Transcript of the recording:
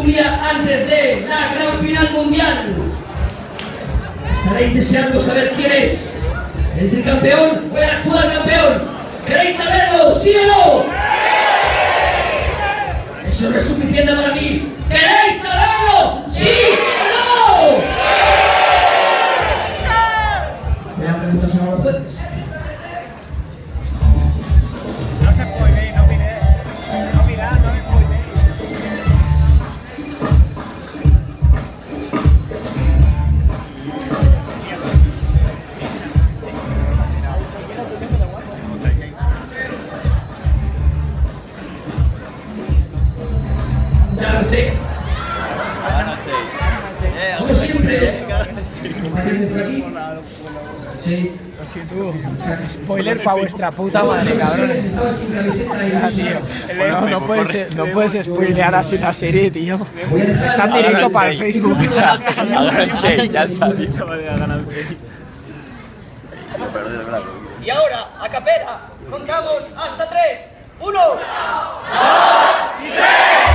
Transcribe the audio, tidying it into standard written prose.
día antes de la gran final mundial. Estaréis deseando saber quién es el tricampeón o el actual campeón. ¿Queréis saberlo? ¿Sí o no? Eso no es suficiente para mí. ¿Queréis saberlo? ¿Sí o no? ¿Me dan preguntas a los jueces? No se spoile, no mire. No mira, no me spoile. Ya lo sé. Como siempre. ¿Alguien de por aquí? Sí. Si tú, spoiler para vuestra puta madre, cabrones. Estaba sin camiseta y Ya, tío. No puedes spoilear así la serie, tío. Está en directo para el Facebook. Ya está, tío. Y ahora, a capela, contamos hasta 3. 1, 2 y 3.